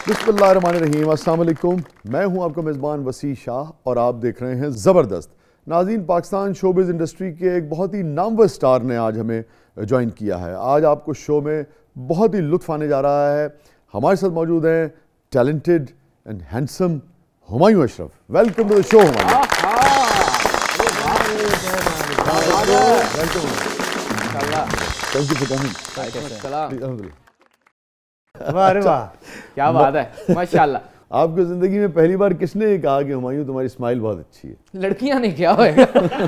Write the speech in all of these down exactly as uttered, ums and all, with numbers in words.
बिस्मिल्लाहिर्रहमानिर्रहीम, अस्सलाम वालेकुम। मैं हूं आपका मेज़बान वसी शाह और आप देख रहे हैं ज़बरदस्त। नाज़रीन, पाकिस्तान शोबिज़ इंडस्ट्री के एक बहुत ही नामवर स्टार ने आज हमें ज्वाइन किया है। आज आपको शो में बहुत ही लुत्फ़ आने जा रहा है। हमारे साथ मौजूद हैं talented and handsome Humayun Ashraf. Welcome to the show Humayun. Thank you for coming. वाह वाह, क्या बात है, माशाल्लाह। आपको जिंदगी में पहली बार किसने कहा कि हुमायूं तुम्हारी स्माइल बहुत अच्छी है? लड़कियां ने क्या होएगा?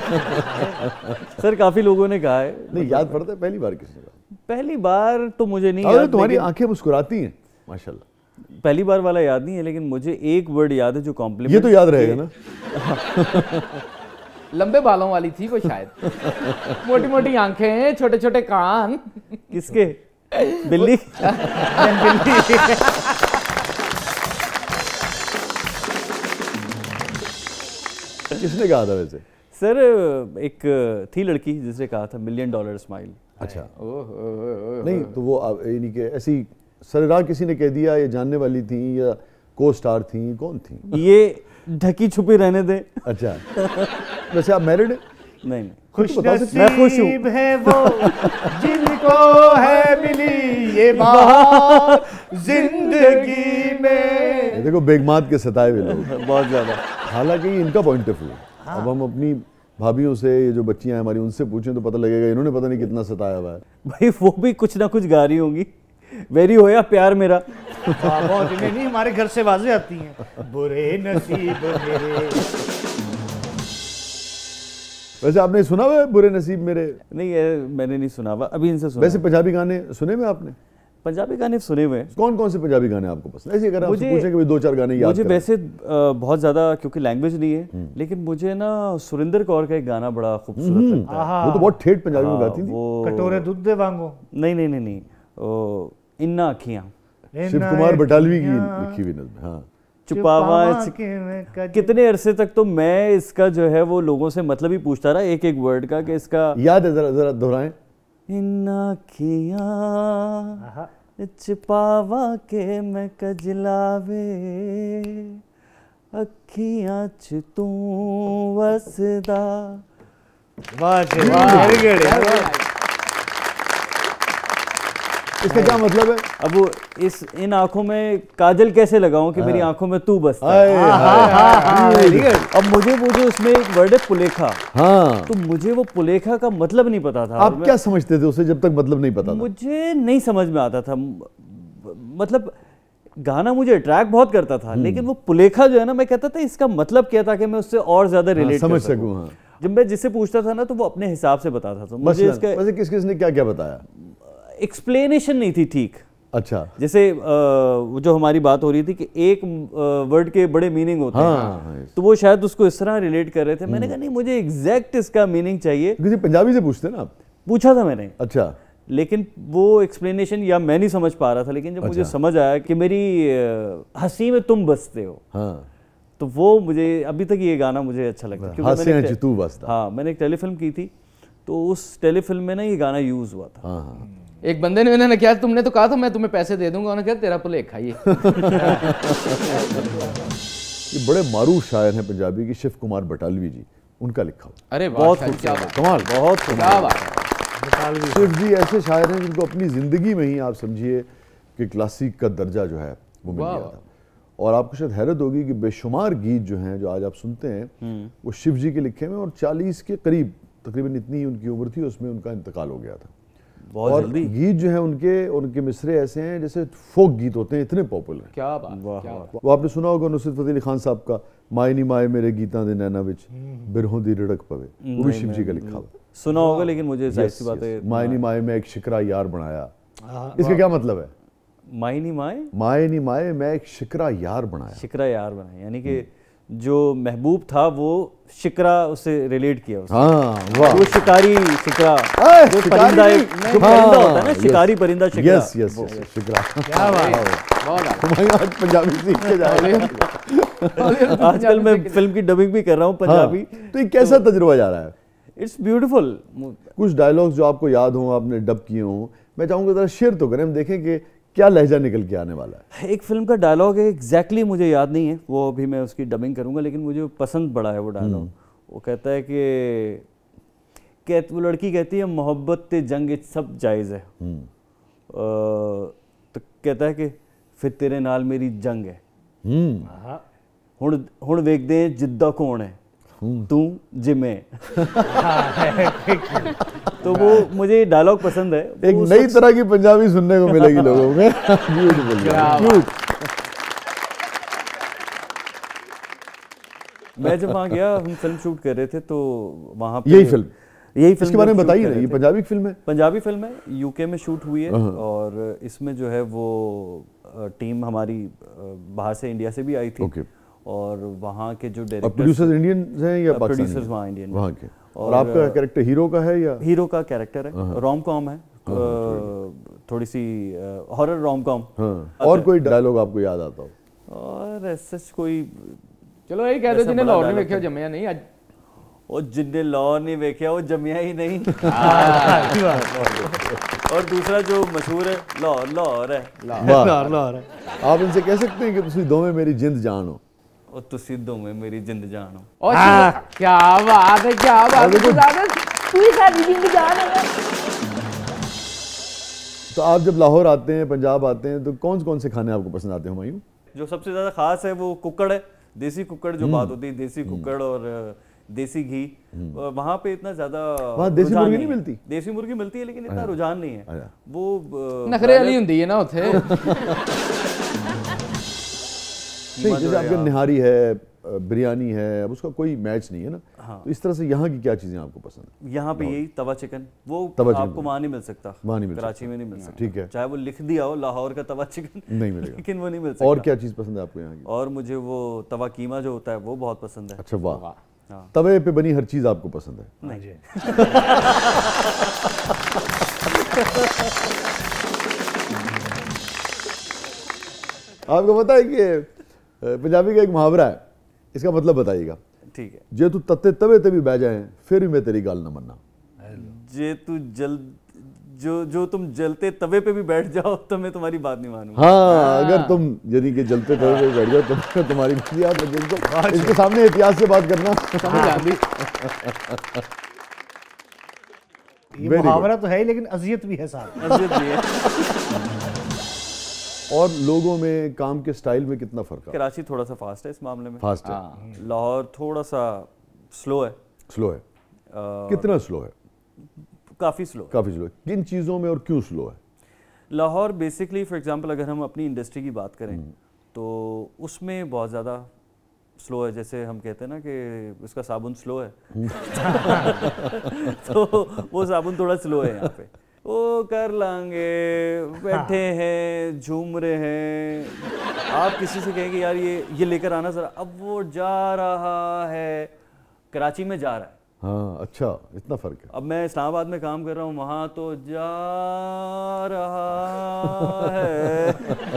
सर काफी लोगों ने कहा है। नहीं याद पड़ता है पहली बार किसने कहा? पहली बार तो मुझे नहीं याद। याद, तुम्हारी आंखें मुस्कुराती हैं माशाल्लाह। पहली बार वाला याद नहीं है, लेकिन मुझे एक वर्ड याद है जो कॉम्प्लीमेंट। ये तो याद रहेगा ना। लंबे बालों वाली थी वो शायद। मोटी मोटी आंखें, छोटे छोटे कान। किसके? बिल्ली। किसने कहा था वैसे? सर एक थी लड़की जिसने कहा था मिलियन डॉलर स्माइल। अच्छा। नहीं तो वो यानी कि ऐसी सरेराह किसी ने कह दिया, ये जानने वाली थी या को स्टार थी, कौन थी? ये ढकी छुपी रहने दे। अच्छा। वैसे आप मैरिड हैं? नहीं नहीं, खुश मैं खुश हूँ। है वो जिनको है मिली ये बात जिंदगी में। देखो बेगमात के सताए हुए लोग बहुत ज्यादा। हालांकि ये इनका पॉइंट ऑफ व्यू। अब हम अपनी भाभियों से, ये जो बच्चियां हैं हमारी, उनसे पूछें तो पता लगेगा इन्होंने पता नहीं कितना सताया हुआ है। भाई वो भी कुछ ना कुछ गा रही होंगी। वेरी हो या प्यार मेरा। बहुत नहीं, नहीं हमारे घर से आवाजें आती हैं, बुरे नसीब मेरे। वैसे आपने सुना हुआ है बुरे नसीब मेरे? नहीं ये मैंने नहीं सुना हुआ, अभी इनसे सुना। वैसे पंजाबी गाने सुने हुए आपने? पंजाबी गाने सुने हुए हैं। कौन कौन से पंजाबी गाने आपको पसंद? ऐसे अगर आपसे मुझे पूछें कि भाई दो चार गाने याद मुझे करें। वैसे बहुत ज्यादा, क्योंकि लैंग्वेज नहीं है, लेकिन मुझे ना सुरिंदर कौर का एक गाना बड़ा खूबसूरत लगता है। वो तो बहुत ठेठ पंजाबी में गाती थी। वो कटोरे दूध दे वांगो। नहीं नहीं नहीं नहीं, ओ, इन्ना अखियां। शिव कुमार बटालवी की लिखी हुई नज़्म। हाँ। छुपावा। कितने अरसे तक तो मैं इसका जो है वो लोगों से मतलब ही पूछता रहा एक एक वर्ड का, कि इसका याद है? जरा जरा दोहराएं। इन्ना अखियां छुपावा के मैं कजलावे, अखियां च तू वसदा। वाह जी वाह, वेरी गुड। इसका क्या मतलब है? अब वो इस इन आंखों में काजल कैसे लगाऊं कि मेरी आंखों में तू बसता है। अब मुझे वो जो उसमें एक वर्ड है पुलेखा। हाँ। तो मुझे वो पुलेखा का मतलब नहीं पता था। आप क्या समझते थे उसे जब तक मतलब नहीं पता था? मुझे नहीं समझ में आता था। मतलब गाना मुझे अट्रैक्ट बहुत करता था, लेकिन वो पुलेखा जो है ना, मैं कहता था इसका मतलब क्या था कि मैं उससे और ज्यादा रिलेट समझ सकूं। हाँ। जब मैं जिससे पूछता था ना तो वो अपने हिसाब से बताता था मुझे। इसका वैसे किस किस ने क्या क्या बताया? एक्सप्लेनेशन नहीं थी ठीक। अच्छा। जैसे आ, जो हमारी बात हो रही थी कि एक वर्ड के बड़े मीनिंग होते हाँ, हैं, हाँ, तो वो शायद उसको इस तरह रिलेट कर रहे थे। मैंने कहा नहीं, मुझे एग्जैक्ट इसका मीनिंग चाहिए। किसी पंजाबी से पूछते ना आप? पूछा था मैंने। अच्छा। लेकिन वो एक्सप्लेनेशन या मैं नहीं समझ पा रहा था, लेकिन जब अच्छा। मुझे समझ आया कि मेरी हंसी में तुम बसते हो, हाँ, तो वो मुझे अभी तक ये गाना मुझे अच्छा लगता है। क्योंकि मैंने एक, तू बसता। हाँ, मैंने एक टेलीफिल्म की थी, तो उस टेलीफिल्म में ना ये गाना यूज हुआ था। हाँ, हाँ। एक बंदे ने उन्होंने क्या, तुमने तो कहा था मैं तुम्हें पैसे दे दूंगा, उन्होंने कहा तेरा पुलेखा ये। ये बड़े मारूफ शायर हैं पंजाबी की, शिव कुमार बटालवी जी, उनका लिखा हुआ। अरे बहुत कमाल, बहुत क्या बात। शिव जी ऐसे शायर हैं जिनको अपनी जिंदगी में ही आप समझिए कि क्लासिक का दर्जा जो है वो मिल गया था। और आपको शायद हैरत होगी कि बेशुमार गीत जो हैं जो आज आप सुनते हैं वो शिव जी के लिखे हुए, और चालीस के करीब तकरीबन इतनी ही उनकी उम्र थी, उसमें उनका इंतकाल हो गया था। बहुत और जल्दी। गीत जो है उनके उनके मिसरे ऐसे हैं जैसे फोक गीत होते हैं, इतने पॉपुलर। क्या बात, क्या बात। वो आपने सुना होगा नुसरत फतेह अली खान साहब का माए नी माए मेरे गीतां दे नैना विच बिरहों दी रिड़क पवे, वो भी शिव जी का लिखा हुआ। सुना होगा, लेकिन मुझे जाहिर सी बात है। माए नी माए मैं एक शिकरा यार बनाया, इसका क्या मतलब है? माए नी माए माए नी माए मैं एक शिकरा यार बनाया। शिकरा यार बनाया यानी कि जो महबूब था वो शिकरा उससे रिलेट किया उसने। हाँ, वाह। वो शिकारी शिकरा, जो परिंदा एक जो परिंदा होता है ना, शिकारी परिंदा शिकरा। यस यस यस, शिकरा। क्या बात। हमारे आज पंजाबी सीख के जा रहे हैं। आजकल मैं फिल्म की डबिंग भी कर रहा हूँ पंजाबी। तो ये कैसा तजुर्बा जा रहा है? It's beautiful. कुछ डायलॉग्स जो आपको याद हो, आपने डब किए हों, मैं चाहूँगा ज़रा शेयर तो करें, हम देखें कि क्या लहजा निकल के आने वाला है? एक फिल्म का डायलॉग है, एग्जैक्टली मुझे याद नहीं है, वो अभी मैं उसकी डबिंग करूंगा, लेकिन मुझे पसंद बड़ा है वो डायलॉग। वो कहता है कि कह वो लड़की कहती है मोहब्बत ते जंग इच सब जायज़ है, तो कहता है कि फिर तेरे नाल मेरी जंग है, हुण हुण वेखदे हैं जिद्दा कौन है, तू जिमे। तो वो मुझे डायलॉग पसंद है। एक नई तरह की पंजाबी सुनने को मिलेगी लोगों में। ब्यूटीफुल। मैं जब वहाँ गया, हम फिल्म शूट कर रहे थे, तो वहाँ पे यही फिल्म यही फिल्म इसके बारे में बताइए ना। ये पंजाबी फिल्म है? पंजाबी फिल्म है, यूके में शूट हुई है, और इसमें जो है वो टीम हमारी बाहर से, इंडिया से भी आई थी। okay. और वहाँ के जो डायरेक्टर, प्रोड्यूसर्स इंडियन हैं या पाकिस्तानी? प्रोड्यूसर्स वहाँ इंडियन वहाँ के। और, और आपका कैरेक्टर हीरो का है या? हीरो का कैरेक्टर है, रोम कॉम है, थोड़ी सी हॉरर रोम कॉम। और कोई डायलॉग आपको याद आता हो? और ऐसा कोई, चलो यही कह दो जिन्हें लाहौर नहीं वेख्या जम्मिया नहीं अज, ਉਹ जिन्हें लाहौर नहीं वेख्या वो जमिया ही नहीं। और दूसरा जो मशहूर है, लाहौर लाहौर है, लाहौर लाहौर है। आप इनसे कह सकते हैं कि तुसी दोवें मेरी जिंद जान हो। और तुसी दोवें मेरी जिंद जान हो। और क्या बात है, क्या बात है, तू ही सारी जिंद जान है। तो आप जब लाहौर आते हैं, पंजाब आते हैं, तो कौन कौन से खाने आपको पसंद आते हैं हुमायूं? जो सबसे ज्यादा खास है वो कुक्कड़ है, देसी कुक्कड़ जो बात होती है, देसी कुक्कड़ और देसी घी। वहाँ पे इतना ज्यादा वहाँ देसी मुर्गी नहीं मिलती? देसी मुर्गी मिलती है, लेकिन इतना रुझान नहीं है। वो नखरे वाली हुंदी है ना उथे। नहीं, जैसे आपके निहारी है, बिरयानी है, अब उसका कोई मैच नहीं है ना। हाँ। तो इस तरह से यहाँ की क्या चीजें आपको पसंद है? यहाँ पे यही तवा चिकन, वो तवा आपको वहाँ नहीं मिल सकता, वहाँ नहीं मिल कराची में नहीं मिल सकता। ठीक है, चाहे वो लिख दिया हो लाहौर का तवा चिकन, नहीं मिलेगा, लेकिन वो नहीं मिल सकता। और क्या चीज पसंद है आपको यहाँ की? और मुझे वो तवा कीमा जो होता है वो बहुत पसंद है। अच्छा, वाह। हाँ। तवे पे बनी हर चीज आपको पसंद है? नहीं। आपको पता है कि पंजाबी का एक मुहावरा है, इसका मतलब बताइएगा। ठीक है। जे तू तत्ते तवे ते भी बह जाए फिर भी मैं तेरी गाल न मनना। जे तू जल जो जो तुम जलते तवे पे भी बैठ जाओ तो मैं तुम्हारी बात नहीं मानूंगा। हाँ, अगर तुम यानी कि जलते तवे पे बैठ जाओ तो मैं तुम्हारी बात याद रखो। इसके सामने एहतियात से बात करना। समझ आ गई। ये मुहावरा तो है ही, लेकिन अजियत भी है साथ। अजियत भी है। और लोगों में, काम के स्टाइल में कितना फर्क है? कराची थोड़ा सा फास्ट है इस मामले में। फास्ट है। लाहौर थोड़ा सा स्लो है। स्लो है? कितना स्लो है? काफ़ी स्लो। काफ़ी स्लो है। किन चीज़ों में और क्यों स्लो है? लाहौर बेसिकली, फॉर एग्जांपल, अगर हम अपनी इंडस्ट्री की बात करें तो उसमें बहुत ज़्यादा स्लो है। जैसे हम कहते हैं ना कि उसका साबुन स्लो है। तो वो साबुन थोड़ा स्लो है यहाँ पे। वो कर लांगे, बैठे हैं, झूम रहे हैं। आप किसी से कहेंगे यार ये ये लेकर आना ज़रा, अब वो जा रहा है, कराची में जा रहा है। हाँ, अच्छा, इतना फर्क है। अब मैं इस्लामाबाद में काम कर रहा हूँ, वहाँ तो जा रहा है।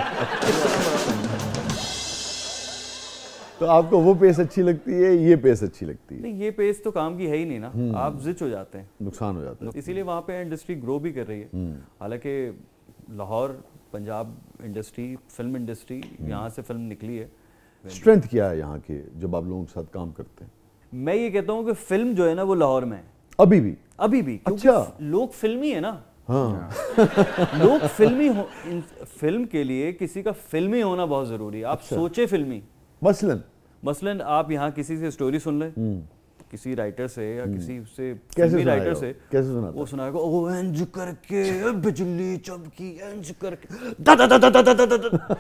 तो आपको वो पेस अच्छी लगती है, ये पेस अच्छी लगती है? नहीं, ये पेस तो काम की है ही नहीं ना, आप जिच हो जाते हैं, नुकसान हो जाता है। इसीलिए वहाँ पे इंडस्ट्री ग्रो भी कर रही है। हालांकि Lahore, Punjab industry, film industry, यहाँ से फिल्म निकली है। स्ट्रेंथ क्या है यहाँ के जब आप लोगों के साथ काम करते हैं? मैं ये कहता हूँ कि फिल्म जो है ना वो लाहौर में है अभी भी। अभी भी क्योंकि अच्छा, लोग फिल्मी है ना। हाँ। लोग फिल्मी हो, फिल्म के लिए किसी का फिल्मी होना बहुत जरूरी है। आप अच्छा। सोचे फिल्मी, मसलन मसलन आप यहाँ किसी से स्टोरी सुन लें, किसी राइटर से या किसी से, कैसे राइटर से, कैसे सुनाता? वो सुनाएगा, ओ एंज करके बिजली चमकी, एंज करके दा दा दा दा दा दा दा।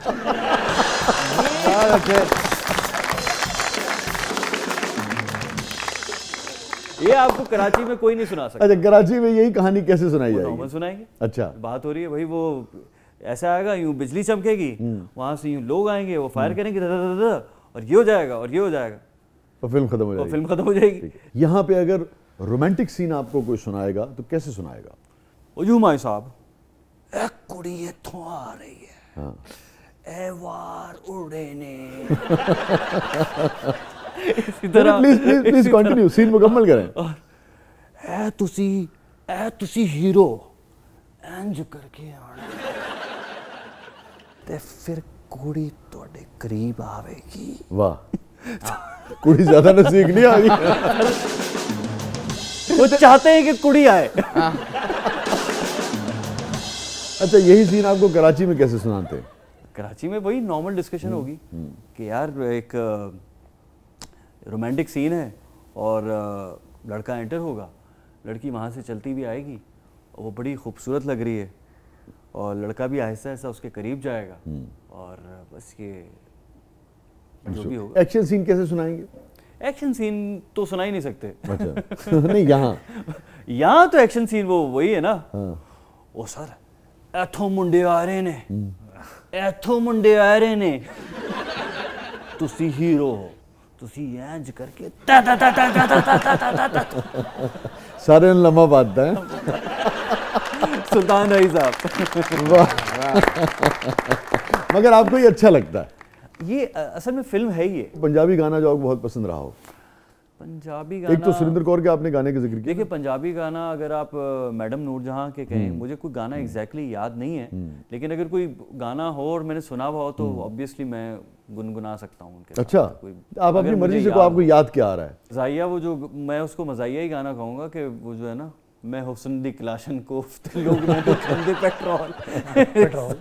ये आपको कराची में कोई नहीं सुना सकता। अच्छा, कराची में यही कहानी कैसे सुनाई जाएगी? नॉर्मल सुनाएंगे। अच्छा, बात हो रही है भाई, वो ऐसा आएगा, यूं बिजली चमकेगी, वहां से यूं लोग आएंगे, वो फायर करेंगे, दा, दा, दा, दा, और ये हो जाएगा और ये हो जाएगा, तो फिल्म खत्म हो जाएगी। फिल्म खत्म हो जाएगी। यहाँ पे अगर रोमांटिक सीन आपको कोई सुनाएगा तो कैसे सुनाएगा? ओ यूं माई साहब, ए कुड़ी इत्थों आ रही है, हाँ, ए वार उड़े ने। Please please please continue, scene मुकम्मल करें। ए तुसी ए तुसी हीरो, एंज करके आना, ते फिर कुड़ी तुहाडे करीब आवेगी। वाह, कुड़ी ज्यादा नजदीक नहीं आ गई। वो चाहते हैं कि कुड़ी आए। अच्छा, यही सीन आपको कराची में कैसे सुनाते हैं? कराची में वही नॉर्मल डिस्कशन होगी कि यार एक रोमांटिक सीन है और अ, लड़का एंटर होगा, लड़की वहाँ से चलती भी आएगी, वो बड़ी खूबसूरत लग रही है और लड़का भी आहिस्ता आहिस्ता उसके करीब जाएगा और बस ये जो भी होगा। एक्शन सीन कैसे सुनाएंगे? एक्शन सीन तो सुना ही नहीं सकते। अच्छा नहीं, यहाँ यहाँ तो एक्शन सीन वो वही है ना। हाँ। ओ सर इथों मुंडे आ रहे ने, इथों मुंडे आ रहे ने, तुसी हीरो हो, तुसी इंज करके ता ता ता ता ता ता ता ता ता ता। सारे लम्हा बात है। सुल्तान रही साहब। वाह। मगर आपको ये अच्छा लगता है? ये अ, असल में फिल्म है ये। पंजाबी गाना जो आपको बहुत पसंद रहा हो? पंजाबी गाना एक तो सुरिंदर कौर के आपने गाने का जिक्र किया। देखिए, पंजाबी गाना अगर आप अ, मैडम नूरजहां के कहें, मुझे कोई गाना एग्जैक्टली exactly याद नहीं है, लेकिन अगर कोई गाना हो और मैंने सुना हुआ हो तो ऑब्वियसली मैं गुनगुना सकता हूँ उनके साथ। अच्छा, कोई आप अपनी अगर मर्जी मुझे से को याद आपको याद क्या आ रहा है? जाइया, वो जो मैं उसको मजाइया ही गाना कहूँगा कि वो जो है ना, मैं हुस्न दी क्लाशन कोफ्त लोग ना तो खंदे पेट्रोल पेट्रोल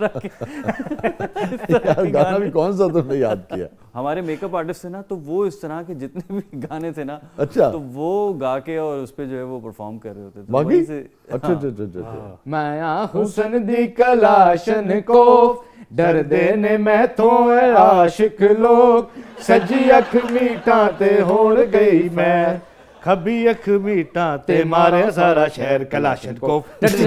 यार गाना भी कौन सा तुमने याद किया? हमारे मेकअप आर्टिस्ट थे ना, तो वो इस तरह के जितने भी गाने थे ना, अच्छा, तो वो गा के और उस पे जो है वो परफॉर्म कर रहे होते थे। बाकी से, अच्छा अच्छा अच्छा अच्छा। मैं हुस्न दी कलाशन को डरदे ने मैथों आशिक लोग, सजी अख मीठा ते होण गई मैं, खबी अख मीटा ते मारे सारा शहर कलाशन को।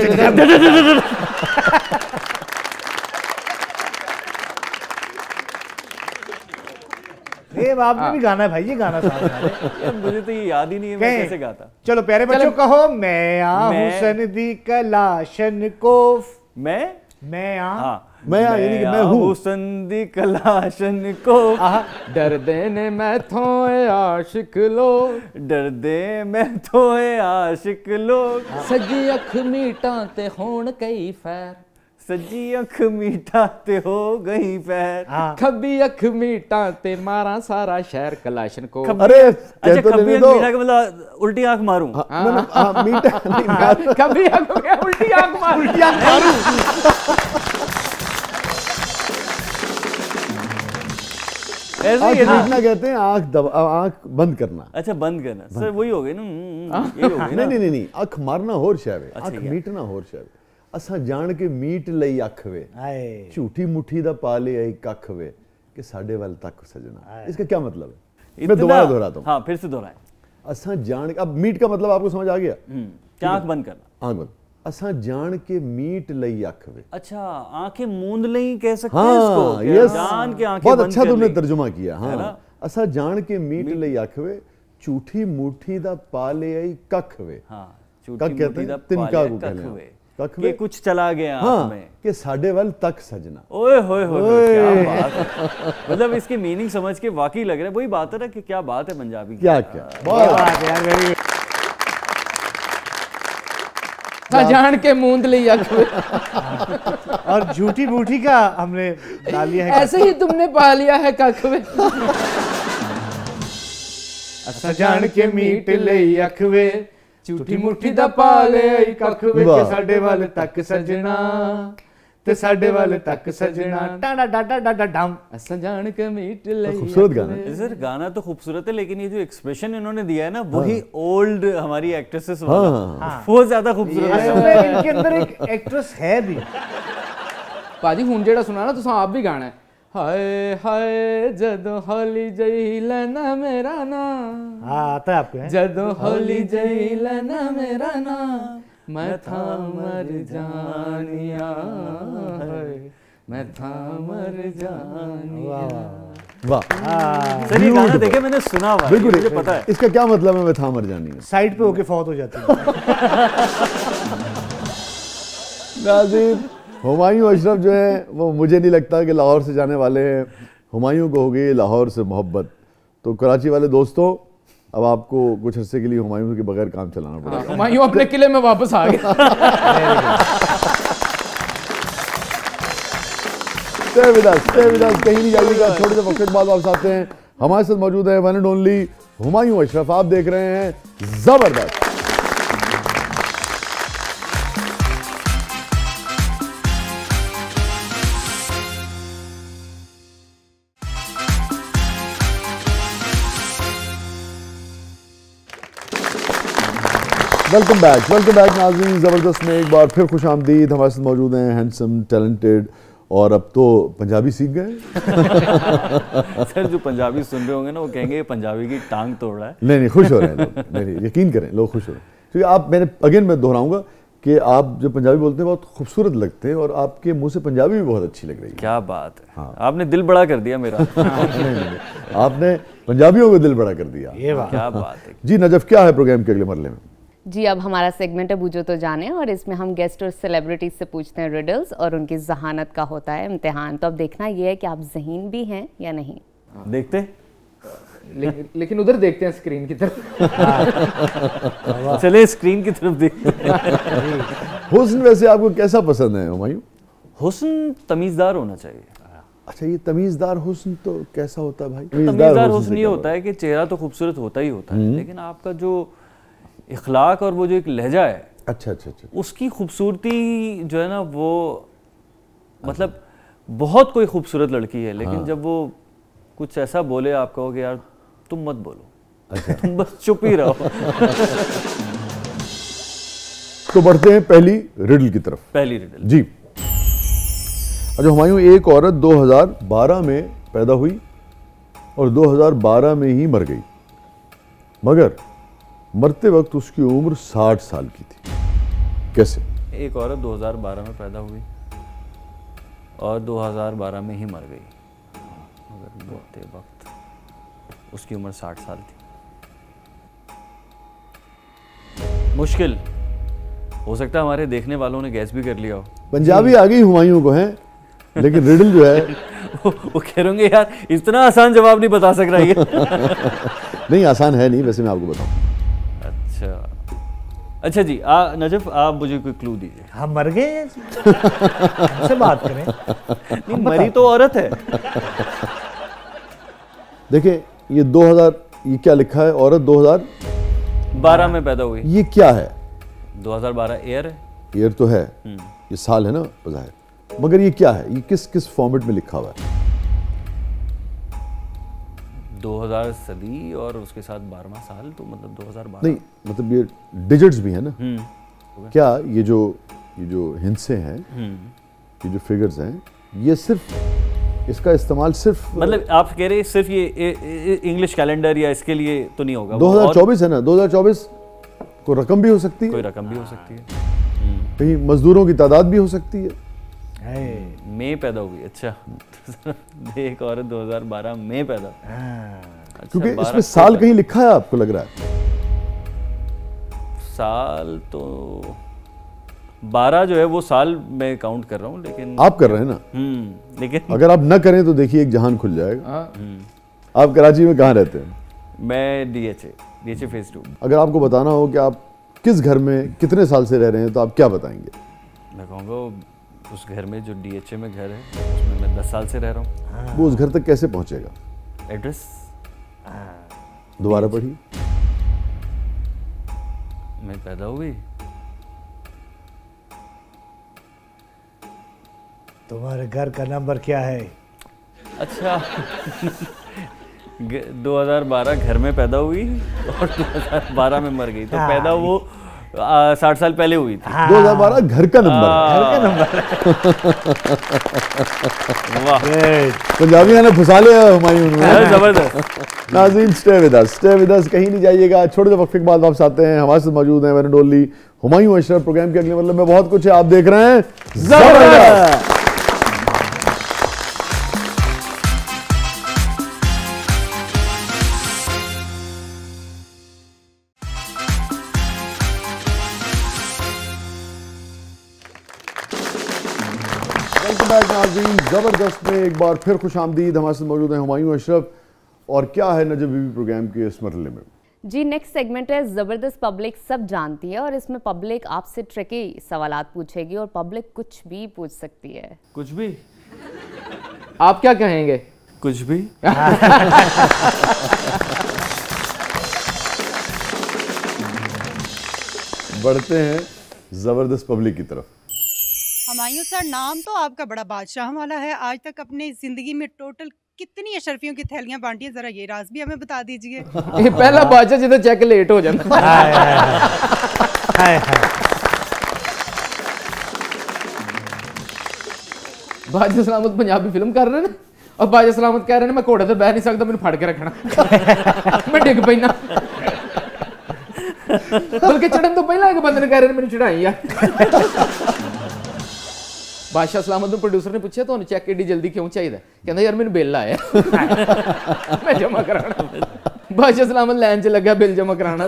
ये आपने भी गाना है भाई, ये गाना यार मुझे तो ये याद ही नहीं है मैं कैसे गाता। चलो प्यारे बच्चों कहो, मैं आ मैं- हुस्न दी कलाशन को। मैं मैं आ हाँ मैं यहाँ, यानी कि मैं हूँ। हुस्न दी कलाशन को डरदे ने मैथों आशिक लोग, डरदे मैं तो आशिक लोग, सजी अख मीठा ते होण कई फैर, सजी अख मीठा ते हो गई पैर। हाँ। खब्बी अख मीठा ते मारा सारा शहर कलाशन को। अरे अच्छा, कह तो खब्बी लेने अख दो। मीठा का मतलब उल्टी आंख मारूं। हाँ, ना, ना, हाँ, मीठा नहीं, मैं- कभी अख में उल्टी आंख मार, उल्टी आंख ऐसे आँख ही है ना। मीटना कहते हैं, आँख दबा, आँख बंद करना। अच्छा, बंद करना सर, वही हो गई ना, हम्म, हम्म, ये हो गई नहीं ना। नहीं नहीं नहीं, अख मारना होर शैवे, अच्छा, अख ये। मीटना होर शैवे। असा जान के मीट लई अख वे, आए झूठी मुट्ठी दा पा ले आई कख वे, कि साडे वाल तक सजना। इसका क्या मतलब है? मैं इतना- दोबारा दोहराता हूँ। हाँ, फिर से दोहराएं। असा जान, अब मीट का मतलब आपको समझ आ गया? हम्म, क्या आंख बंद करना। आँख बंद। असा जान के मीट लई अख वे। अच्छा, आंखें मूंद नहीं कह सकते हैं हाँ, इसको, कि यस, जान के आंखें बहुत बंद अच्छा कर तुमने ली। तर्जुमा किया। है ना? हाँ, असा जान के मीट लई अख वे, झूठी मुट्ठी दा पा ले आई कख वे। हाँ, कख झूठी कहते मुट्ठी हैं, दा तिनका पालिया को कख कहने हैं। वे, कख कि वे। कुछ चला गया आंख हाँ, में। कि साडे वाल तक सजना। ओए होए होए, क्या बात है। मतलब इसकी मीनिंग समझ के वाकई लग रहा है, वही बात है ना कि क्या बात है पंजाबी की। क्या क्या बहुत बात है यार, very good। जान के मूंद ली अख में। और झूठी बूठी का हमने डाल लिया है। ऐसे ही तुमने पा लिया है कख में। असा जान के मीट लई अख वे, झूठी मुट्ठी दा पा ले आई कख वे, वाह। के साडे वाल तक सजना, ते साडे वाल तक सजना, टाडा डाडा डाडा डम। असा जान के मीट लई खूबसूरत अख गाना में। सर, गाना तो खूबसूरत है, लेकिन ये जो एक्सप्रेशन इन्होंने दिया है ना, वही ओल्ड हमारी एक्ट्रेसेस हाँ, वाला, हाँ, वो ज्यादा खूबसूरत असल है। में इनके अंदर एक एक्ट्रेस है भी। भाजी हुण जेड़ा सुना ना तुसां आप भी गाना है, हाय हाय जदों होली जई लेना मेरा ना, हाँ, आता है आपको है? जदों होली जई लेना मेरा ना, मैं था मर जानिया, हाय, मैं था मर जानिया। वाह, सर, ये गाना देखे मैंने सुना हुआ है, बिल्कुल मुझे पता है। इसका क्या मतलब है? मैं था मर जानी है। साइड पे होके फौत हो जाती है। नाज़रीन, हुमायूं अशरफ जो है वो मुझे नहीं लगता कि लाहौर से जाने वाले हैं। हुमायूं को हो गई लाहौर से मोहब्बत। तो कराची वाले दोस्तों, अब आपको कुछ अरसे के लिए हुमायूं के बगैर काम चलाना पड़ेगा। हुमायूं अपने किले में वापस आ गया। Stay with us, stay with us, कहीं नहीं जाइएगा। थोड़े से वक्त बाद वापस आते हैं। हमारे साथ मौजूद है one and only Humayun Ashraf. आप देख रहे हैं जबरदस्त। वेलकम बैक, वेलकम बैक नाज़रीन। ज़बरदस्त में एक बार फिर खुश आमदीद। हमारे साथ मौजूद हैं हैंडसम, टैलेंटेड और अब तो पंजाबी सीख गए। सर जो पंजाबी सुन रहे होंगे ना वो कहेंगे पंजाबी की टांग तोड़ रहा है। नहीं नहीं, खुश हो रहे हैं लोग। नहीं नहीं, यकीन करें, लोग खुश हो रहे हैं क्योंकि आप, मैंने अगेन मैं दोहराऊंगा कि आप जब पंजाबी बोलते हैं बहुत खूबसूरत लगते हैं और आपके मुंह से पंजाबी भी बहुत अच्छी लग रही है। क्या बात है। हाँ। आपने दिल बड़ा कर दिया मेरा। नहीं, नहीं, नहीं, आपने पंजाबियों को दिल बड़ा कर दिया। ये बात क्या बात है। जी नजफ, क्या है प्रोग्राम के अगले मरले में? जी अब हमारा सेगमेंट है बूझो तो जाने, और इसमें हम गेस्ट और सेलिब्रिटीज से पूछते हैं रिडल्स और उनकी जहानत का होता है इम्तिहान। तो अब देखना ये है कि आप ज़हीन भी हैं या नहीं। देखते लेकिन लेकिन उधर देखते हैं स्क्रीन की तरफ। चले स्क्रीन की तरफ देखते। हुस्न वैसे आपको कैसा पसंद है हुमायूं? हुस्न तमीजदार होना चाहिए। अच्छा, ये तमीजदार हुस्न तो कैसा होता है भाई? तमीजदार हुस्न हुस्न से ये क्या होता है कि चेहरा तो खूबसूरत होता ही होता है, लेकिन आपका जो इखलाक और वो जो एक लहजा है, अच्छा अच्छा अच्छा, उसकी खूबसूरती जो है ना वो, मतलब बहुत कोई खूबसूरत लड़की है लेकिन हाँ। जब वो कुछ ऐसा बोले आप कहोगे यार तुम मत बोलो। अच्छा। तुम बस चुप ही रहो। तो बढ़ते हैं पहली रिडल की तरफ। पहली रिडल जी। अच्छा हुमायूं, एक औरत दो हज़ार बारह में पैदा हुई और दो हज़ार बारह में ही मर गई, मगर मरते वक्त उसकी उम्र साठ साल की थी। कैसे? एक औरत दो हज़ार बारह में पैदा हुई और दो हज़ार बारह में ही मर गई, मगर मरते वक्त उसकी उम्र साठ साल थी। मुश्किल हो सकता है हमारे देखने वालों ने गैस भी कर लिया हो। पंजाबी आ गई हुमायूं को है, लेकिन रिडल जो है वो, वो कह रहे होंगे यार इतना आसान जवाब नहीं बता सक रहा है। नहीं, आसान है नहीं, वैसे मैं आपको बताऊं। अच्छा अच्छा जी, आ, नजफ आप मुझे कोई क्लू दीजिए। हम मर गए हैं जी। हमसे बात करें। नहीं, मरी तो औरत है। देखिए ये दो हज़ार, ये क्या लिखा है? औरत दो हज़ार बारह में पैदा हुई। ये क्या है? दो हज़ार बारह ईयर है। ईयर तो है, ये साल है ना बज़ाहिर, मगर ये क्या है? ये किस किस फॉर्मेट में लिखा हुआ है? दो हज़ार सदी और उसके साथ बारहवां साल, तो मतलब दो हज़ार बारह। नहीं मतलब ये डिजिट्स भी है ना। हम्म क्या ये जो ये जो हिंसे हैं, हम्म ये जो फिगर्स हैं, ये सिर्फ इसका इस्तेमाल सिर्फ मतलब आप कह रहे हैं सिर्फ ये इंग्लिश कैलेंडर या इसके लिए तो नहीं होगा? दो हज़ार चौबीस है ना, दो हज़ार चौबीस को रकम भी हो सकती है, कोई रकम भी हो सकती है। कहीं मजदूरों की तादाद भी हो सकती है। मई पैदा हुई। अच्छा। एक औरत दो हज़ार बारह में पैदा। अच्छा, क्योंकि बारह इसमें को साल पैदा- कहीं लिखा है, आपको लग रहा है? साल तो बारह जो है वो साल मैं काउंट कर रहा हूँ, लेकिन आप कर रहे हैं ना। हम्म लेकिन अगर आप न करें तो देखिए एक जहान खुल जाएगा। आप कराची में कहाँ रहते हैं? मैं डीएचए डीएचए फेज टू। अगर आपको बताना हो कि आप किस घर में कितने साल से रह रहे हैं तो आप क्या बताएंगे? मैं कहूँगा उस घर में जो डीएचए में घर है उसमें मैं दस साल से रह रहा हूँ। वो उस घर तक कैसे पहुंचेगा? एड्रेस दोबारा पढ़िए। मैं पैदा हुई, तुम्हारे घर का नंबर क्या है? अच्छा। दो हज़ार बारह घर में पैदा हुई और दो हज़ार बारह में मर गई, तो हाँ। पैदा वो आ, साठ साल पहले हुई थी। दो हज़ार बारह घर का नंबर है। घर का नंबर। वाह, पंजाबियों ने फंसा लिया हुमायूं ने। अरे जबरदस्त। नाज़रीन stay with us, stay with us, कहीं नहीं जाइएगा। छोटे से वक्फे के बाद वापस आते हैं। हमारे साथ मौजूद हैं one and only Humayun Ashraf. Program के अगले मतलब में बहुत कुछ है, आप देख रहे हैं जबरदस्त। नाज़रीन जबरदस्त में एक बार फिर खुश आमदीद। हमारे साथ मौजूद हैं हुमायूं अशरफ। और क्या है नजफ बीबी प्रोग्राम के इस मरहले में? जी नेक्स्ट सेगमेंट है ज़बरदस्त पब्लिक सब जानती है, और इसमें पब्लिक आपसे ट्रिकी सवालात पूछेगी और पब्लिक कुछ भी पूछ सकती है। कुछ भी आप क्या कहेंगे? कुछ भी। बढ़ते हैं जबरदस्त पब्लिक की तरफ। हुमायूं सर, नाम तो आपका बड़ा बादशाह वाला है। आज तक अपनी जिंदगी में टोटल कितनी अशरफियों की थैलियां बांटी हैं, जरा ये राज भी हमें बता दीजिए। ये पहला बादशाह जिधर चेक लेट हो जाता है। बादशाह सलामत पंजाबी फिल्म कर रहे हैं और बादशाह सलामत कह रहे हैं मैं घोड़े ते बह नहीं सकता, मैंने फड़ के रखना, मैं डिग पैना। बल्कि चढ़न तो पहला एक बंदे ने कह रहे हैं मैंने चढ़ाई यार। बादशाह सलामत ਨੂੰ प्रोड्यूसर ने पूछा तो चेक एडी जल्दी क्यों चाहिए? कहता यार मैंने बिल आया मैं जमा कराना। बादशाह सलामत लाइन च लगा बिल जमा कराना।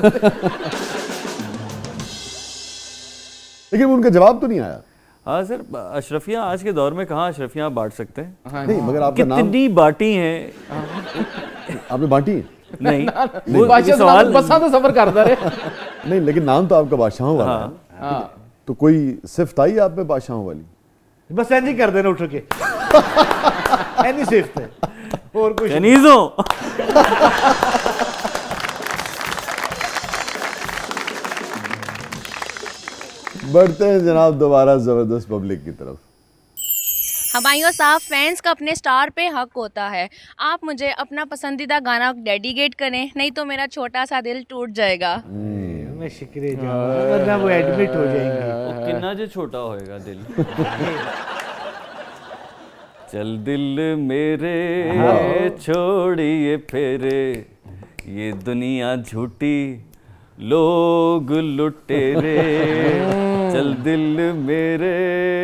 लेकिन उनका जवाब तो नहीं आया। हाँ सर, अशरफियाँ आज के दौर में कहाँ अशरफियाँ बांट सकते हैं? हाँ, नहीं मगर आपका नाम कितनी बांटी हैं? आपने बांटी है? नहीं, वो बादशाह सलामत बसा तो सफर करता रहे। नहीं लेकिन नाम तो आपका बादशाहों वाला है। हाँ तो कोई सिफ्त आई आप में बादशाहों वाली? बस ऐसे कर देना उठ के एनी सिफ्त है और कुछ कनीज़ों। बढ़ते हैं जनाब दोबारा जबरदस्त पब्लिक की तरफ। हुमायूं साहब, फैंस का अपने स्टार पे हक होता है। आप मुझे अपना पसंदीदा गाना डेडिकेट करें, नहीं तो मेरा छोटा सा दिल टूट जाएगा। मैं शिकरे जाऊंगा वरना वो एडमिट हो जाएंगे। कितना जो छोटा होएगा दिल। चल दिल मेरे छोड़िए फेरे, ये दुनिया झूठी लोग लुटेरे। चल दिल मेरे।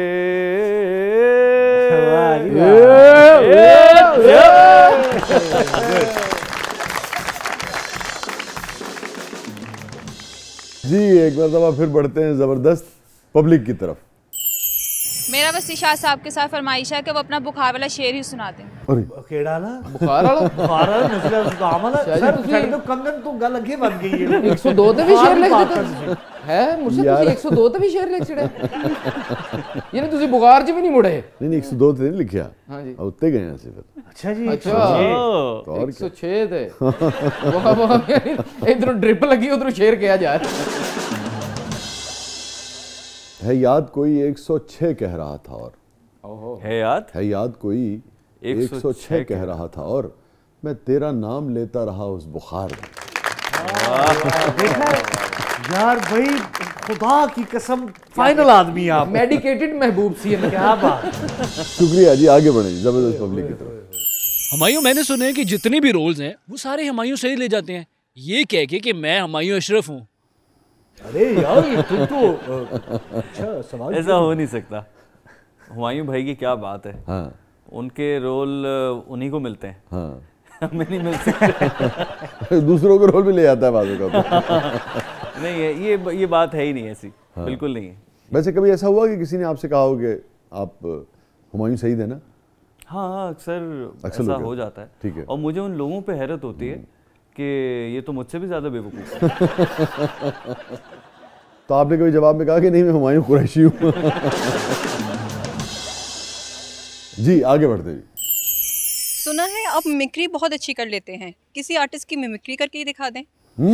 जी एक बार दफा फिर बढ़ते हैं जबरदस्त पब्लिक की तरफ। मेरा बस इशाद साहब के साथ फरमाइश है कि वो अपना बुखार वाला शेर ही सुना दें। अरे केड़ा ना बुखार वाला बुखार वाला नस्ल जुकाम वाला शायद सर तुसी- ਸਾਡੇ ਤੋਂ ਕੰਗਨ ਤੋਂ ਗੱਲ ਅੱਗੇ ਵੱਧ ਗਈ ਹੈ। एक सौ दो ते भी शेर लिख बात दिते है मुझसे। यार। तुसी एक सौ दो ते भी शेर लिख छड़े, यानी तुसी बुखार च भी नहीं मुड़े। नहीं नहीं एक सौ दो तो नहीं लिखा। हाँ जी। अब उत्ते गए हैं सिर्फ। अच्छा जी अच्छा तो और एक सौ छह थे। वाह वाह, इधरों ड्रिप लगी उधरों शेर किया जाए। है याद कोई एक सौ छह कह रहा था और है याद? है याद कोई एक सौ छह कह रहा था और मैं तेरा नाम लेता रहा उस बुखार में। देखा यार भाई, खुदा की कसम फाइनल आदमी है आप। मेडिकेटेड महबूब सी है। क्या बात। शुक्रिया जी, आगे बढ़े जबरदस्त पब्लिक की तरफ। हुमायूं, मैंने सुना है कि जितने भी रोल्स हैं वो सारे हुमायूं से ही ले जाते हैं, ये कह के कि मैं हुमायूं अशरफ हूँ। अरे यार ये तुम तो अच्छा सवाल। ऐसा हो नहीं सकता। हुमायूं भाई की क्या बात है। हाँ उनके रोल उन्हीं को मिलते हैं, हाँ हमें नहीं मिल सकते। दूसरों को रोल भी ले जाता है बाजू का। नहीं है ये ये बात है ही नहीं ऐसी। हाँ। बिल्कुल नहीं है। वैसे कभी ऐसा हुआ कि किसी ने आपसे कहा हो कि आप हुमायूं शहीद है ना? हाँ हाँ अक्सर अक्सर ऐसा लोग हो जाता है। ठीक है। और मुझे उन लोगों पे हैरत होती है कि ये तो मुझसे भी ज़्यादा बेवकूफ़ है। तो आपने कभी जवाब में कहा कि नहीं मैं हुमायूं कुरैशी हूँ? जी आगे बढ़ते जी। सुना है आप मिमिक्री बहुत अच्छी कर लेते हैं, किसी आर्टिस्ट की मिमिक्री करके ही दिखा दें।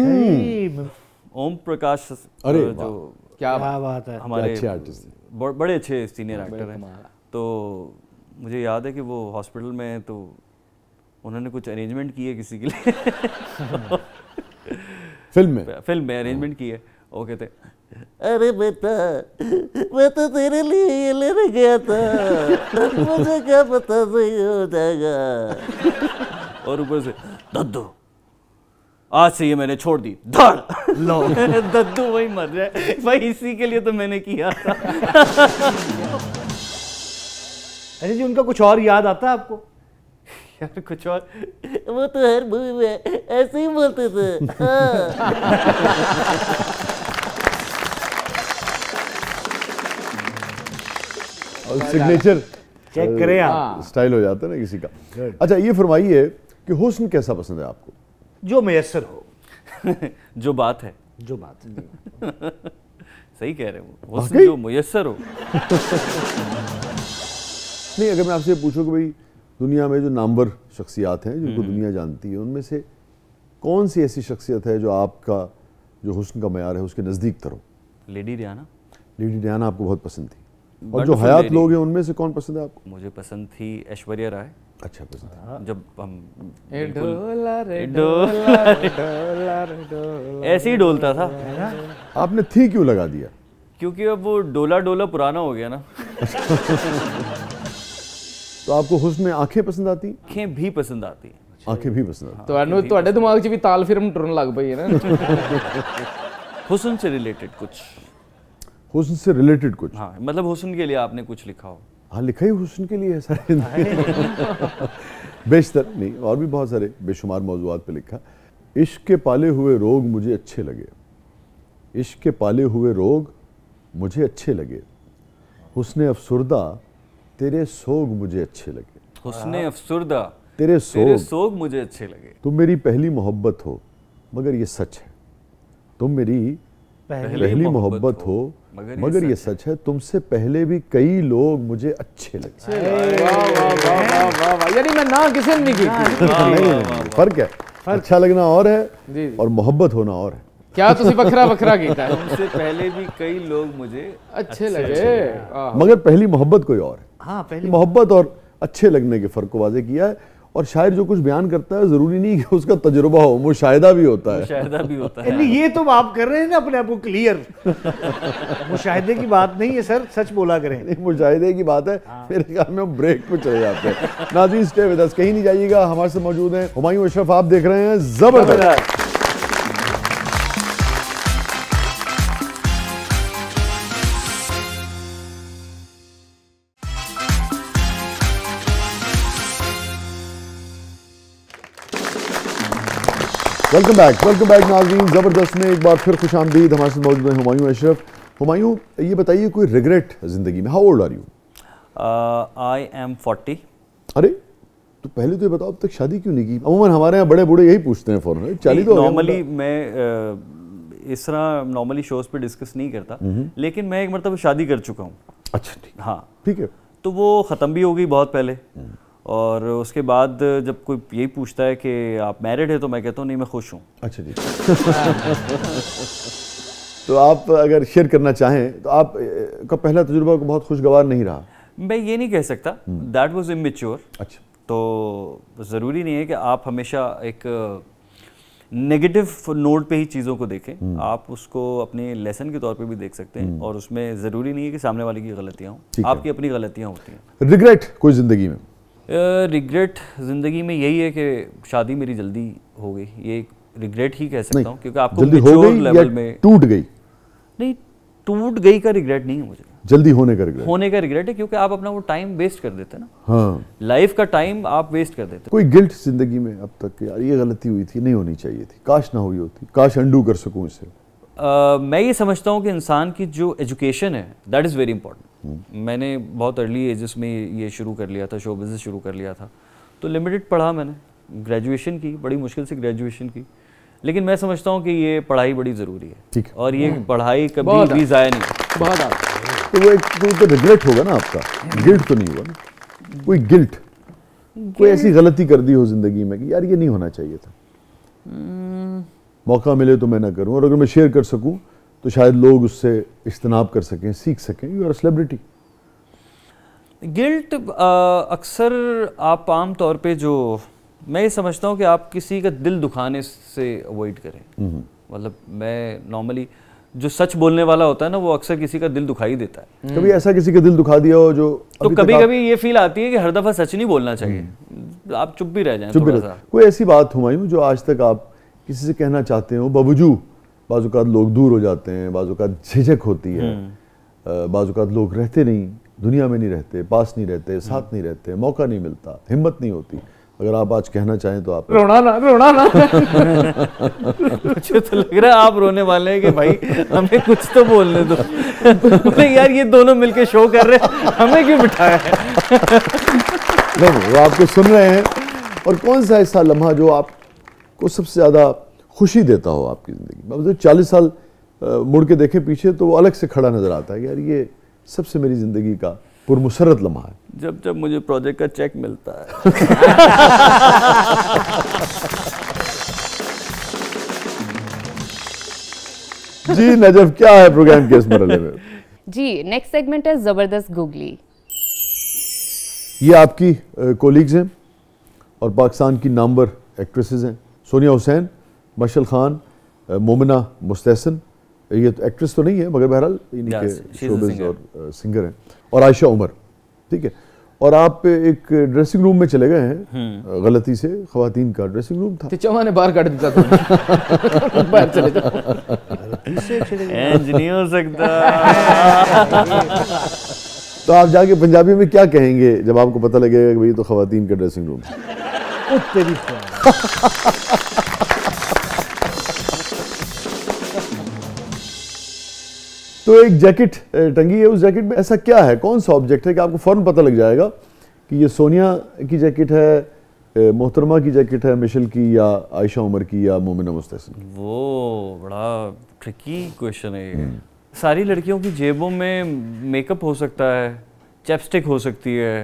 ओम प्रकाश अरे जो क्या बात है। हमारे अच्छे आर्टिस्ट ब- बड़े अच्छे सीनियर एक्टर हैं। तो मुझे याद है कि वो हॉस्पिटल में तो उन्होंने कुछ अरेंजमेंट की है किसी के लिए। फिल्म में फिल्म में अरेंजमेंट की है। वो कहते अरे बेटा मैं तो तेरे लिए ये लेने गया था, मुझे क्या पता सही हो जाएगा। और ऊपर से दद्दू आज से ये मैंने छोड़ दी धड़ लो। दद्दू वही मर जाए भाई, इसी के लिए तो मैंने किया था। अरे जी उनका कुछ और याद आता है आपको? यार कुछ और, वो तो हर मूवी में ऐसे ही बोलते थे। और सिग्नेचर चेक करें आप। स्टाइल हो जाता है ना किसी का। अच्छा ये फरमाइए कि हुस्न कैसा पसंद है आपको? जो मैसर हो। जो बात है। जो बात है। सही कह रहे हो, हुस्न जो मुयस्सर हो। नहीं अगर मैं आपसे पूछूं कि भाई दुनिया में जो नामवर शख्सियात हैं जिनको दुनिया जानती है, उनमें से कौन सी ऐसी शख्सियत है जो आपका जो हुस्न का मयार है उसके नज़दीक तर हो? लेडी रियाना। लेडी रियाना आपको बहुत पसंद थी। और जो हयात लोग हैं उनमें से कौन पसंद है आपको? मुझे पसंद थी ऐश्वर्या राय। अच्छा पसंद है। जब हम ए डोला रे डोला डोला रे डोला, ऐसे ही डोलता था। आपने थी क्यों लगा दिया? क्योंकि अब वो डोला डोला पुराना हो गया ना। तो आपको हुस्न में आंखें पसंद आती? आंखें भी पसंद आती हैं। आंखें भी पसंद आती। ਤੁਹਾਨੂੰ ਤੁਹਾਡੇ ਦਿਮਾਗ 'ਚ ਵੀ ਤਾਲ ਫਿਲਮ ਟੁਰਨ ਲੱਗ ਪਈ ਹੈ ਨਾ। हुस्न से रिलेटेड कुछ। हुस्न से रिलेटेड कुछ? हाँ, मतलब हुस्न के लिए आपने कुछ लिखा हो। हाँ, लिखा ही हुस्न के लिए है सारे। बेशतर नहीं, और भी बहुत सारे बेशुमार मौजूआत पे लिखा। इश्क के पाले हुए रोग मुझे अच्छे लगे, इश्क के पाले हुए रोग मुझे अच्छे लगे, हुस्न अफसुरदा तेरे सोग मुझे अच्छे लगे। हुस्न अफसुरदा तेरे सोग, तेरे सोग मुझे अच्छे लगे। तुम मेरी पहली मोहब्बत हो मगर ये सच है, तुम मेरी पहली, पहली मोहब्बत हो मगर, मगर ये सच है, तुमसे पहले भी कई लोग मुझे अच्छे लगे। वाह वाह वाह वाह वाह, यानी मैं ना किसी ने नहीं की। नहीं, फर्क है, अच्छा लगना और है और मोहब्बत होना और है। क्या तुसी बखरा बखरा कीता है? तुमसे पहले भी कई लोग मुझे अच्छे लगे, मगर पहली मोहब्बत कोई और है। हाँ, पहली मोहब्बत और अच्छे लगने के फर्क को वाजे किया है। और शायर जो कुछ बयान करता है जरूरी नहीं कि उसका तजुर्बा हो, मुशाहिदा भी होता है। मुशाहिदा भी होता है। नहीं, ये तो आप कर रहे हैं ना अपने आप को क्लियर। मुशाहिदे की बात नहीं है सर, सच बोला करें। नहीं, मुशाहिदे की बात है। मेरे ख्याल में हम ब्रेक पे चले जाते हैं। नाज़रीन स्टे विद अस, कहीं नहीं जाइएगा। हमारे साथ मौजूद हैं हुमायूं अशरफ, आप देख रहे हैं जबरदस्त। वेलकम बैक, वेलकम बैक नाज़रीन। ज़बरदस्त में एक बार फिर खुश आमदीद। हमारे साथ मौजूद हैं हुमायूं अशरफ। हुमायूं, ये बताइए कोई रिग्रेट ज़िंदगी में? How old are you? I am forty. अरे तो पहले तो ये बताओ, अब तक शादी क्यों नहीं की? अमूमन हमारे यहाँ बड़े बूढ़े यही पूछते हैं फ़ौरन। चालीस तो नॉर्मली मैं uh, इस तरह नॉर्मली शोज़ पे डिस्कस नहीं करता, लेकिन मैं एक मरतबा शादी कर चुका हूँ। अच्छा ठीक, हाँ ठीक है। तो वो ख़त्म भी हो गई बहुत पहले, और उसके बाद जब कोई यही पूछता है कि आप मैरिड है तो मैं कहता हूँ नहीं, मैं खुश हूँ। अच्छा जी। तो आप अगर शेयर करना चाहें तो आप का पहला तजुर्बा को बहुत खुशगवार नहीं रहा? मैं ये नहीं कह सकता, दैट वाज इमेच्योर। अच्छा, तो ज़रूरी नहीं है कि आप हमेशा एक नेगेटिव नोट पे ही चीज़ों को देखें, आप उसको अपने लेसन के तौर पे भी देख सकते हैं, और उसमें ज़रूरी नहीं है कि सामने वाले की गलतियाँ हों, आपकी अपनी गलतियाँ होती हैं। रिग्रेट कोई ज़िंदगी में? रिग्रेट uh, ज़िंदगी में यही है कि शादी मेरी जल्दी हो गई, ये एक रिग्रेट ही कह सकता हूँ, क्योंकि आपको जल्दी हो गई लेवल में टूट गई? नहीं, टूट गई का रिग्रेट नहीं है मुझे, जल्दी होने का रिग्रेट। होने का रिग्रेट है, क्योंकि आप अपना वो टाइम वेस्ट कर देते हैं ना। हाँ, लाइफ का टाइम आप वेस्ट कर देते। कोई गिल्ट जिंदगी में अब तक, यार ये गलती हुई थी, नहीं होनी चाहिए थी, काश ना हुई होती, काश अंडू कर सकूं इसे? Uh, मैं ये समझता हूँ कि इंसान की जो एजुकेशन है दैट इज़ वेरी इंपॉर्टेंट। मैंने बहुत अर्ली एजेस में ये शुरू कर लिया था, शो बिज़नेस शुरू कर लिया था, तो लिमिटेड पढ़ा मैंने, ग्रेजुएशन की, बड़ी मुश्किल से ग्रेजुएशन की, लेकिन मैं समझता हूँ कि ये पढ़ाई बड़ी ज़रूरी है। ठीक है। और ये पढ़ाई कभी भी ज़ाया नहीं। बहुत तो वो एक कोई तो रिग्रेट होगा ना आपका, गिल्ट तो नहीं हुआ ना? कोई गिल्ट, कोई ऐसी गलती कर दी हो जिंदगी में कि यार ये नहीं होना चाहिए था, मौका मिले तो मैं ना करूं, और अगर मैं शेयर कर सकूं तो शायद लोग उससे इज्तनाब कर सकें, सीख सकें। You are a celebrity. Guilt अक्सर आप आम तौर पे, जो मैं ये समझता हूँ कि आप किसी का दिल दुखाने से अवॉइड करें। मतलब मैं नॉर्मली जो सच बोलने वाला होता है ना, वो अक्सर किसी का दिल दुखा ही देता है। कभी ऐसा किसी का दिल दुखा दिया हो जो तो कभी कभी ये फील आती है कि हर दफा सच नहीं बोलना चाहिए, आप चुप भी रह जाएं थोड़ा सा। कोई ऐसी बात हुमायूं जो आज तक आप किसी से कहना चाहते हो, बावजूद बाज़-औक़ात लोग दूर हो जाते हैं, बाज़-औक़ात झिझक होती है, बाज़-औक़ात लोग रहते नहीं, दुनिया में नहीं रहते, पास नहीं रहते, साथ नहीं रहते, मौका नहीं मिलता, हिम्मत नहीं होती, अगर आप आज कहना चाहें तो आप? रोना ना, रोना ना। मुझे तो लग रहा है आप रोने वाले हैं कि भाई हमें कुछ तो बोलने दो। बोले यार ये दोनों मिलके शो कर रहे हैं, हमें क्यों बिठाया है? नहीं, वो आपको सुन रहे हैं। और कौन सा ऐसा लम्हा जो आपको सबसे ज़्यादा खुशी देता हो आपकी ज़िंदगी में? मतलब चालीस साल मुड़ के देखें पीछे तो वो अलग से खड़ा नज़र आता है कि यार ये सबसे मेरी ज़िंदगी का पुरमुसरत लम्हा है? जब जब मुझे प्रोजेक्ट का चेक मिलता है। जी नजफ, क्या है प्रोग्राम के इस मरहले में? जी नेक्स्ट सेगमेंट है जबरदस्त गूगली। ये आपकी कोलीग्स हैं और पाकिस्तान की नामवर एक्ट्रेसेस हैं। सोनिया हुसैन, मशल खान, मोमिना मुस्तहसन, ये तो एक्ट्रेस तो नहीं है मगर बहरहाल इन्हीं के शोबिज़ और सिंगर हैं, और आयशा उमर, ठीक है। और आप एक ड्रेसिंग रूम में चले गए हैं, गलती से खवातीन का ड्रेसिंग रूम था। चौमा ने बाहर काट दिया था। बाहर चले जाओ। नहीं हो सकता। तो आप जाके पंजाबी में क्या कहेंगे जब आपको पता लगेगा कि भाई तो खवातीन का ड्रेसिंग रूम है? तो एक जैकेट टंगी है, उस जैकेट में ऐसा क्या है, कौन सा ऑब्जेक्ट है कि आपको फौरन पता लग जाएगा कि ये सोनिया की जैकेट है, मोहतरमा की जैकेट है, मिशेल की, या आयशा उमर की, या मोमिना मुस्तहसन की? वो बड़ा ट्रिकी क्वेश्चन है ये। सारी लड़कियों की जेबों में मेकअप हो सकता है, चैपस्टिक हो सकती है,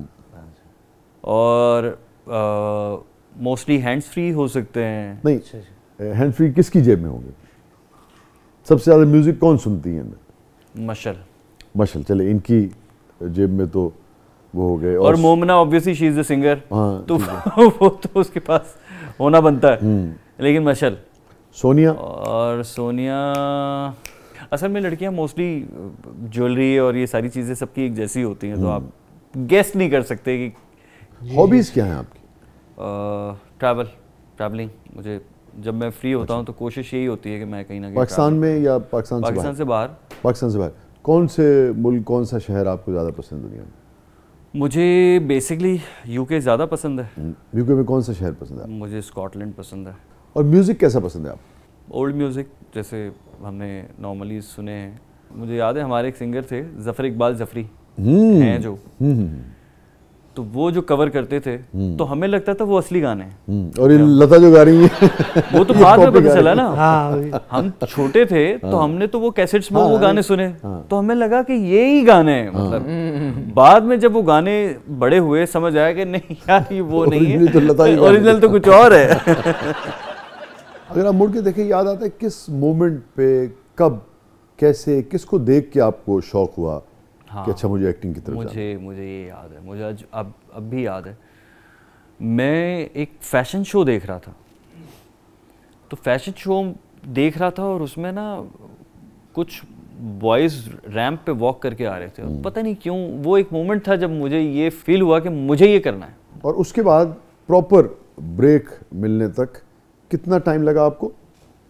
और मोस्टली हैंड्स फ्री हो सकते हैं। नहीं, हैंड फ्री किसकी जेब में होंगे? सबसे ज्यादा म्यूजिक कौन सुनती है? मशल। मशल, चले इनकी जेब में तो वो हो गए। और, और Momina obviously she is the singer, तो वो तो उसके पास होना बनता है, लेकिन मशल। सोनिया? और सोनिया असल में लड़कियां मोस्टली ज्वेलरी और ये सारी चीजें सबकी एक जैसी होती हैं, तो आप गेस नहीं कर सकते कि। हॉबीज क्या हैं आपकी? Travel, travelling. मुझे जब मैं फ्री होता हूँ तो कोशिश यही होती है कि मैं कहीं ना कहीं पाकिस्तान में या पाकिस्तान पाकिस्तान से बाहर पाकिस्तान से बाहर कौन से मुल्क, कौन सा शहर आपको ज़्यादा पसंद दुनिया में? मुझे बेसिकली यूके ज़्यादा पसंद है। यूके में कौन सा शहर पसंद है? मुझे स्कॉटलैंड पसंद है। और म्यूज़िक कैसा पसंद है आपको? ओल्ड म्यूज़िक जैसे हमने नॉर्मली सुने हैं। मुझे याद है हमारे एक सिंगर थे ज़फ़र इकबाल ज़फ़री हैं जो, तो वो जो कवर करते थे तो हमें लगता था वो असली गाने हैं, और ये लता जो गा रही है वो तो बाद में पता चला ना। हम छोटे थे तो हमने तो वो कैसेट्स में वो गाने सुने, तो हमें लगा कि ये ही गाने हैं। मतलब बाद में जब वो गाने बड़े हुए समझ आया कि नहीं यार ये वो नहीं है, ओरिजिनल तो कुछ और है। अगर आप मुड़ के देखें, याद आता है किस मोमेंट पे, कब, कैसे, किसको देख के आपको शौक हुआ हाँ, कि अच्छा मुझे एक्टिंग की तरफ मुझे जाना? मुझे ये याद है, मुझे आज अब अब भी याद है। मैं एक फैशन शो देख रहा था, तो फैशन शो देख रहा था और उसमें ना कुछ बॉयज़ रैंप पे वॉक करके आ रहे थे, और पता नहीं क्यों वो एक मोमेंट था जब मुझे ये फील हुआ कि मुझे ये करना है। और उसके बाद प्रॉपर ब्रेक मिलने तक कितना टाइम लगा आपको? आ,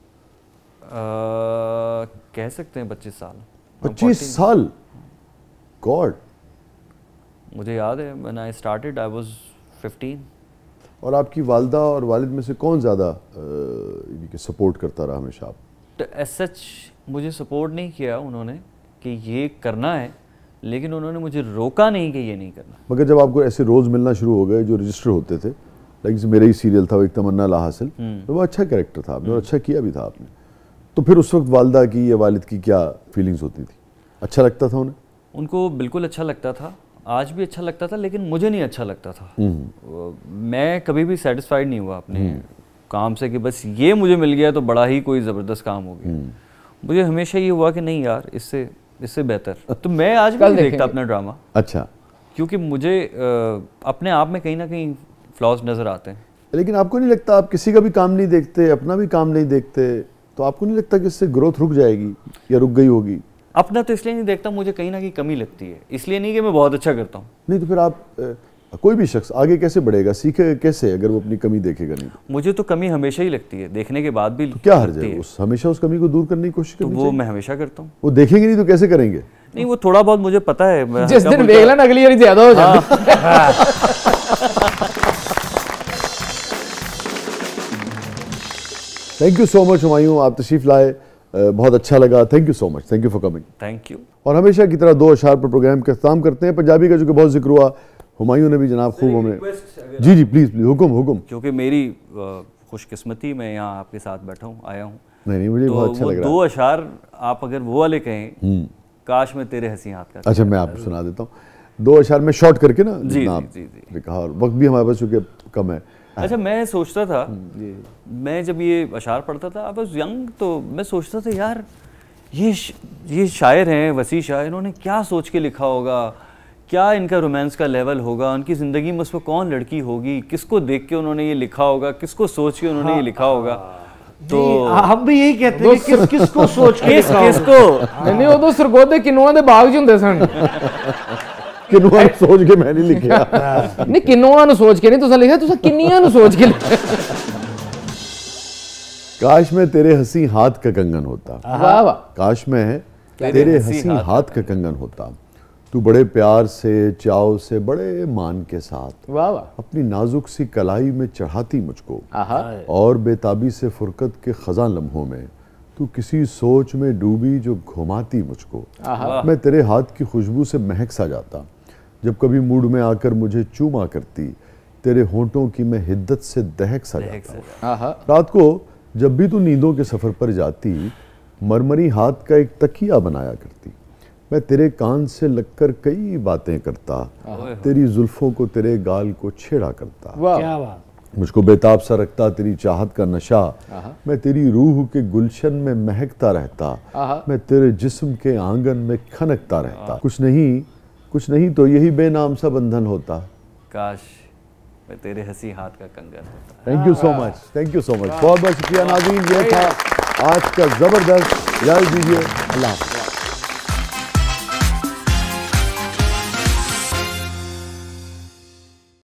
कह सकते हैं पच्चीस साल। पच्चीस साल? गॉड। मुझे याद है when I started I was fifteen. और आपकी वालदा और वालिद में से कौन ज़्यादा सपोर्ट करता रहा हमेशा? आप तो एज सच मुझे सपोर्ट नहीं किया उन्होंने कि ये करना है, लेकिन उन्होंने मुझे रोका नहीं कि ये नहीं करना। मगर जब आपको ऐसे रोज़ मिलना शुरू हो गए जो रजिस्टर होते थे, लाइक जैसे मेरा ही सीरियल था वो एक तमन्ना ला हासिल, तो वो अच्छा कैरेक्टर था आपने और अच्छा किया भी था आपने, तो फिर उस वक्त वालदा की या वालिद की क्या फीलिंग्स होती थी? अच्छा लगता था उन्हें? उनको बिल्कुल अच्छा लगता था, आज भी अच्छा लगता था, लेकिन मुझे नहीं अच्छा लगता था। मैं कभी भी सेटिस्फाइड नहीं हुआ अपने काम से कि बस ये मुझे मिल गया तो बड़ा ही कोई ज़बरदस्त काम हो गया। मुझे हमेशा ये हुआ कि नहीं यार इससे इससे बेहतर। तो मैं आज भी नहीं देखता अपना ड्रामा। अच्छा। क्योंकि मुझे अपने आप में कहीं ना कहीं फ्लॉज नज़र आते हैं। लेकिन आपको नहीं लगता आप किसी का भी काम नहीं देखते, अपना भी काम नहीं देखते, तो आपको नहीं लगता कि इससे ग्रोथ रुक जाएगी या रुक गई होगी? अपना तो इसलिए नहीं देखता, मुझे कहीं ना कहीं कमी लगती है, इसलिए नहीं कि मैं बहुत अच्छा करता हूँ। नहीं तो फिर आप आ, कोई भी शख्स आगे कैसे बढ़ेगा, सीखेगा कैसे अगर वो अपनी कमी देखेगा नहीं? मुझे तो कमी हमेशा ही लगती है, देखने के बाद भी। तो क्या हर्ज है उस हमेशा उस कमी को दूर करने की कोशिश करनी? तो वो मैं हमेशा करता हूँ। वो देखेंगे नहीं तो कैसे करेंगे? नहीं वो थोड़ा बहुत मुझे पता है, जिस दिन देख लेना अगली बार ज्यादा हो जाए। Thank you so much Humayun, आप तशरीफ लाए, बहुत अच्छा लगा। Thank you so much, thank you for coming. Thank you. और हमेशा की तरह दो अशार पर प्रोग्राम का इख्तिताम करते हैं। पंजाबी का जो कि बहुत जिक्र हुआ, हुमायूं ने भी जनाब खूब हमें। जी जी प्लीज प्लीज, हुक्म हुक्म। क्योंकि मेरी खुशकिस्मती मैं यहाँ आपके साथ बैठा हूँ, आया हूँ। नहीं नहीं मुझे तो बहुत अच्छा लग रहा है। दो अशार आप अगर वो वाले कहें, काश मैं तेरे हंसी हाथ का। अच्छा मैं आपको सुना देता हूँ। दो अशार में शॉर्ट करके ना जी जितना जी जी, जी। कहा, और वक्त भी हमारे पास चूंकि कम है। अच्छा, मैं सोचता था, मैं जब ये अशार पढ़ता था, अब यंग, तो मैं सोचता था यार ये श, ये शायर हैं वसी शाह, इन्होंने क्या सोच के लिखा होगा, क्या इनका रोमांस का लेवल होगा, उनकी ज़िंदगी में उस पर कौन लड़की होगी, किसको देख के उन्होंने ये लिखा होगा, किसको सोच के उन्होंने ये लिखा होगा। तो हम भी यही कहते हैं कि किस किसको सोच के किस किसको नहीं वो तो सरगोदे किन्नुआ दे बाग च हुंदे सन। किन्नुआ सोच के मैं नहीं लिखिया। नहीं किन्नुआ नु सोच के नहीं तुसा लिखा, तुसा किन्नियां नु सोच के लिखा। काश में तेरे हंसी हाथ का कंगन होता, वाह वाह। काश में तेरे हंसी हाथ का कंगन होता, तू बड़े प्यार से चाव से बड़े मान के साथ वाह वाह अपनी नाजुक सी कलाई में चढ़ाती मुझको, आहा और बेताबी से फुरकत के खज़ां लम्हों में तू किसी सोच में डूबी जो घुमाती मुझको। आहा मैं तेरे हाथ की खुशबू से महक सा जाता, जब कभी मूड में आकर मुझे चूमा करती, तेरे होंठों की मैं हिद्दत से दहक सा जाता। आहा रात को जब भी तू नींदों के सफ़र पर जाती, मरमरी हाथ का एक तकिया बनाया करती, मैं तेरे कान से लगकर कई बातें करता, तेरी जुल्फों को तेरे गाल को छेड़ा करता। वाह क्या बात। मुझको बेताब सा रखता तेरी चाहत का नशा, मैं तेरी रूह के गुलशन में महकता रहता, मैं तेरे जिस्म के आंगन में खनकता रहता। कुछ नहीं कुछ नहीं तो यही बेनाम सा बंधन होता, काश मैं तेरे हंसी हाथ का कंगन होता। Thank you so much, thank you so much, बहुत बहुत शुक्रिया नाज़रीन। ये था आज का ज़बरदस्त। इजाज़त दीजिए, अल्लाह हाफ़िज़।